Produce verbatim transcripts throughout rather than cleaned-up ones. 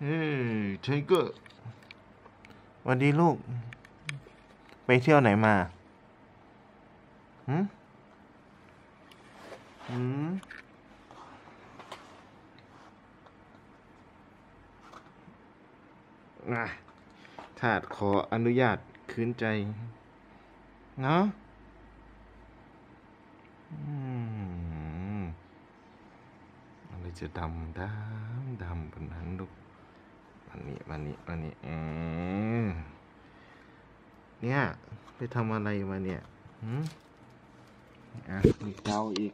ฮ้ยไทเกอร์สวัสดีลูกไปเที่ยวไหนมาหืมหืมอ่ะทาสขออนุญาตคืนใจเนาะอืมอะไรจะดำดำดำบนนั้นลูกมันนี่มันนี่มันนี่อืมเนี่ยไปทำอะไรมาเนี่ยหืมอ่ะมีเจ้าอีก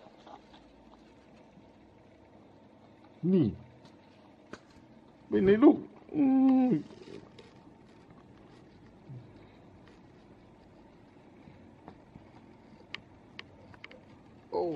นี่ไปไหนลูกอืมโอ้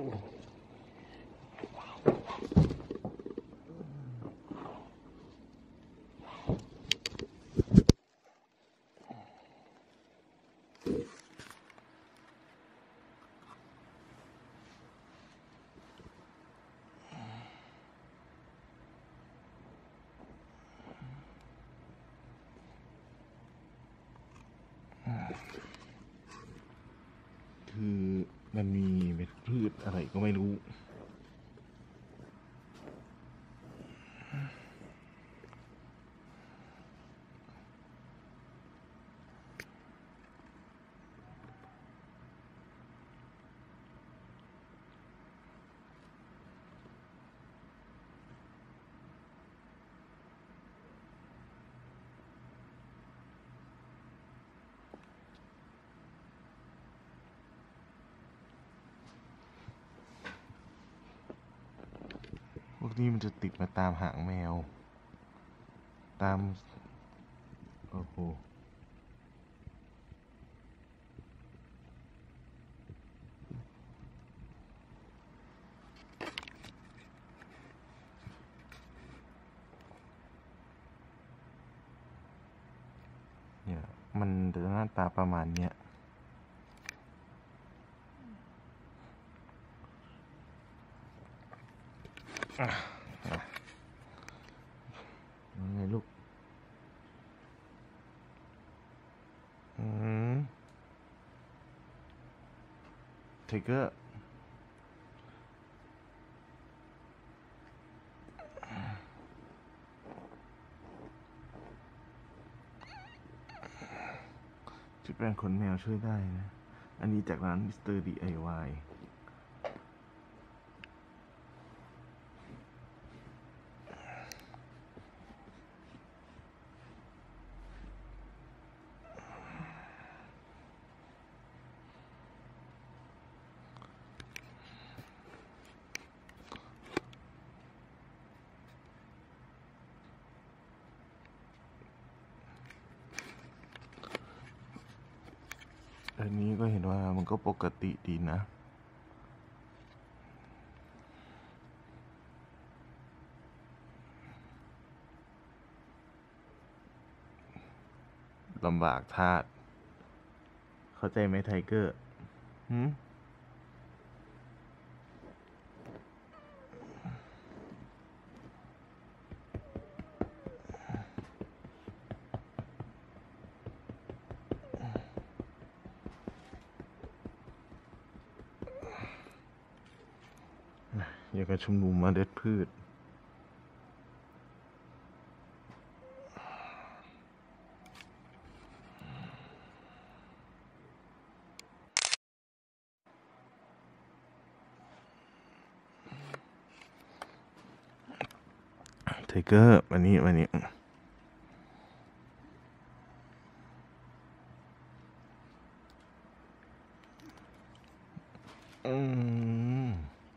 คือมันมีเม็ดพืชอะไรก็ไม่รู้พวกนี้มันจะติดมาตามหางแมวตามโอ้โหเนี่ยมันจะหน้าตาประมาณเนี้ยอ่ะอ่ะยังไงลูกอืมไทเกอร์ชุดแปรงขนแมวช่วยได้นะอันนี้จากร้านมิสเตอร์ ดี ไอ วาย อันนี้ก็เห็นว่ามันก็ปกติดีนะลำบากทาสเข้าใจไหมไทเกอร์หืมอยากจะชุมนุมเมล็ดพืชไทเกอร์มานี่มานี่อืม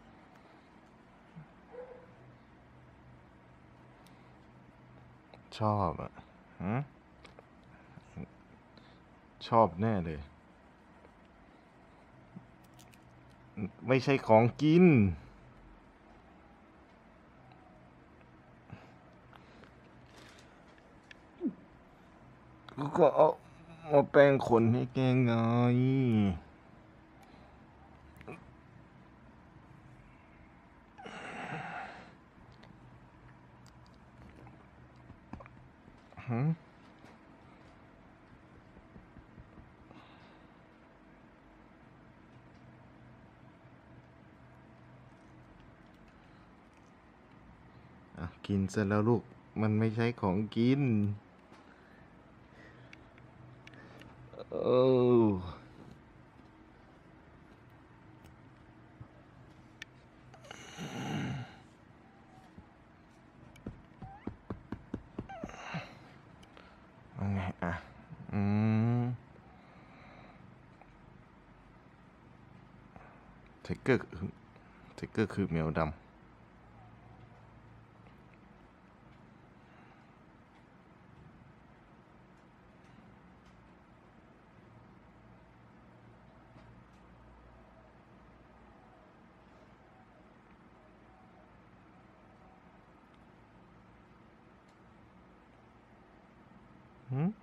ชอบอ่ะฮะชอบแน่เลยไม่ใช่ของกินก็เอามาแปรงขนให้แกไงหืมอ่ะกินเสร็จแล้วลูกมันไม่ใช่ของกินโอ้ว่าไงอ่ะอืมไทเกอร์คือไทเกอร์คือแมวดำหืม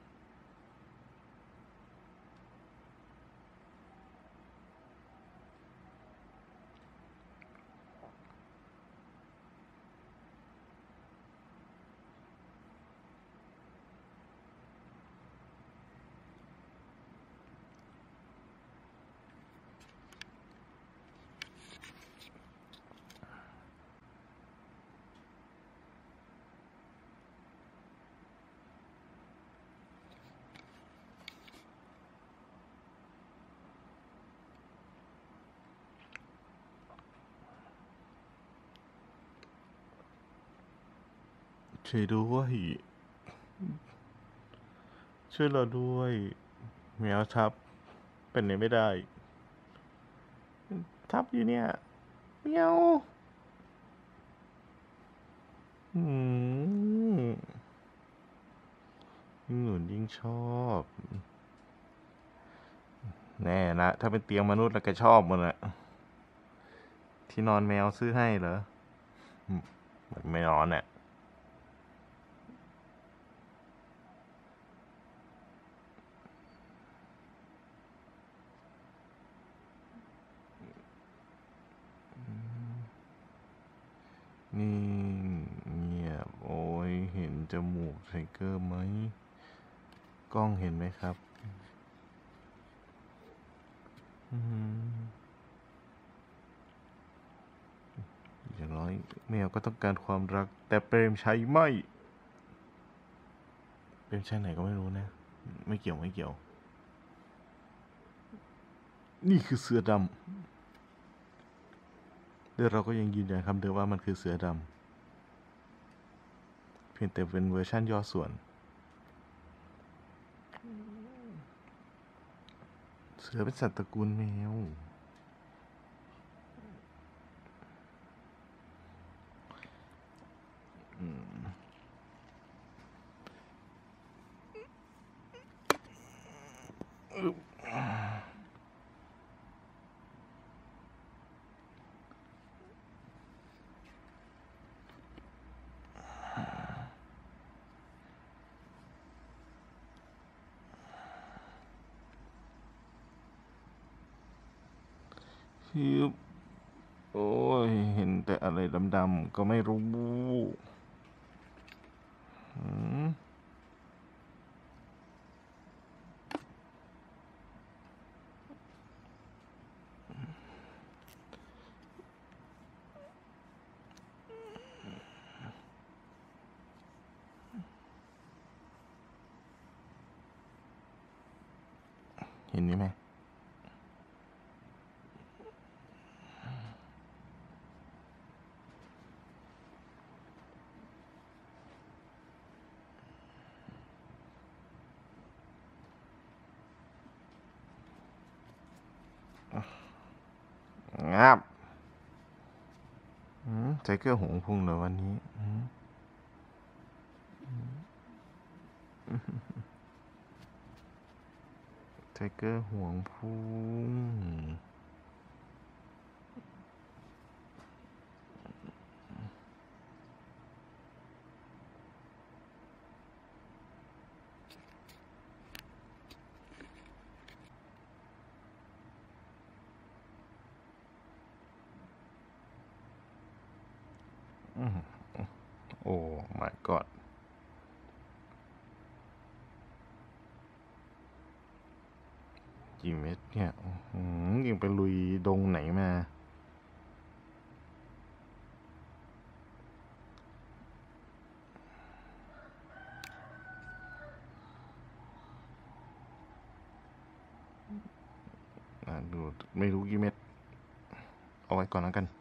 ช่วยด้วยช่วยเราด้วยแมวทับเป็นไหนไม่ได้ทับอยู่เนี่ยเมียวอืมหนูยิ่งชอบแน่ละถ้าเป็นเตียงมนุษย์แล้วก็ชอบหมดแหละที่นอนแมวซื้อให้เหรออืมมันไม่นอนเนี่ยนี่เงียบโอ้ยเห็นจมูกไทเกอร์ไหมกล้องเห็นไหมครับอืมอย่างน้อยแมวก็ต้องการความรักแต่เปรมชัยไม่เปรมชัยไหนก็ไม่รู้นะไม่เกี่ยวไม่เกี่ยวนี่คือเสือดำแต่เราก็ยังยืนยันคำเดิมว่ามันคือเสือดำเพียงแต่เป็นเวอร์ชั่นย่อส่วนเสือเป็นสัตว์ตระกูลแมวคือโอ้ยเห็นแต่อะไรดำๆก็ไม่รู้อืมเห็นไหมงับไทเกอร์หงพุ่งเลยวันนี้ไทเกอร์ห่วงพุ่งโอ้ my god กี่เม็ดเนี่ยอื้อหือยังไปลุยดงไหนมาอ่ะดูไม่รู้กี่เม็ดเอาไว้ก่อนแล้วกัน